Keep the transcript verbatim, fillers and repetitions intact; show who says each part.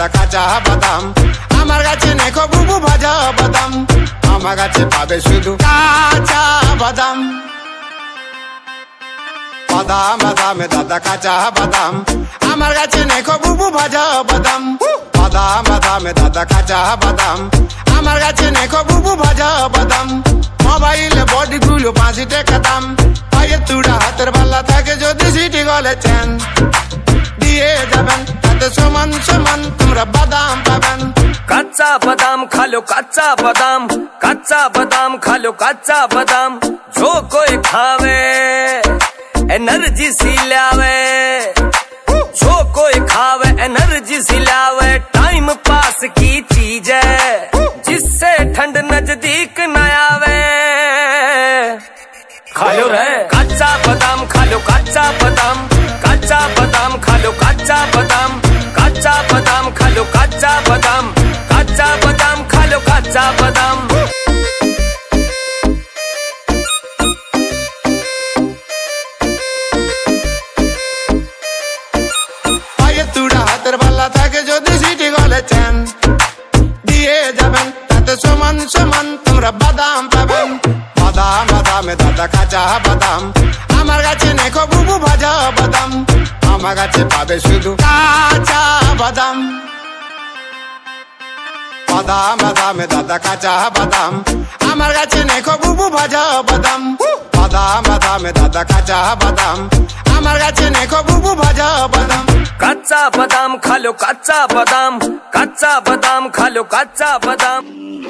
Speaker 1: দাদা কাঁচা বাদাম। আমার কাছে নেখো বুবু ভাজা বাদাম, আমার কাছে পাবে শুধু কাঁচা বাদাম। বাদাম বাদামে দাদা কাঁচা বাদাম, আমার কাছে নেখো বুবু ভাজা বাদাম। বাদাম বাদামে দাদা কাঁচা বাদাম, আমার কাছে নেখো বুবু ভাজা বাদাম। মোবাইলে বডি গুলো পাঁচি টাকা দাম, পায়ের তুড়া হাতের বাল্লা থাকে যদি সিটি গলে চেন দিয়ে যাবেন, তাতে সমান সমান তোমরা বাদাম পাবেন।
Speaker 2: কাঁচা বাদাম খালো কাঁচা বাদাম, কাঁচা বাদাম খালো কাঁচা বাদাম। जो कोई खावे एनर्जी सी लावे, जो कोई खावे एनर्जी सी लावे। टाइम पास की चीज है जिससे ठंड नजदीक न आवे। खालो रे काचा बादाम, खालो काचा बादाम, काचा बादाम खालो काचा बादाम, काचा बादाम खालो काचा बादाम, काचा बादाम खालो काचा बादाम।
Speaker 1: তুড়া হাতের বাল্লা থাকে যদি সিটি গলে চেন দিয়ে যাবেন, তাতে সমান সমান তোমরা বাদাম পাবেন। বাদাম বাদামে দাদা কাঁচা বাদাম, আমার কাছে নেখো বুবু ভাজা বাদাম, আমার কাছে পাবে শুধু কাঁচা বাদাম। বাদাম বাদামে দাদা কাঁচা বাদাম, আমার কাছে নেখো বুবু ভাজা বাদাম। বাদাম বাদামে দাদা কাঁচা বাদাম, আমার কাছে নেখো বুবু ভাজা বাদাম।
Speaker 2: কাঁচা বাদাম খালো কাঁচা বাদাম, কাঁচা বাদাম খালো কাঁচা বাদাম।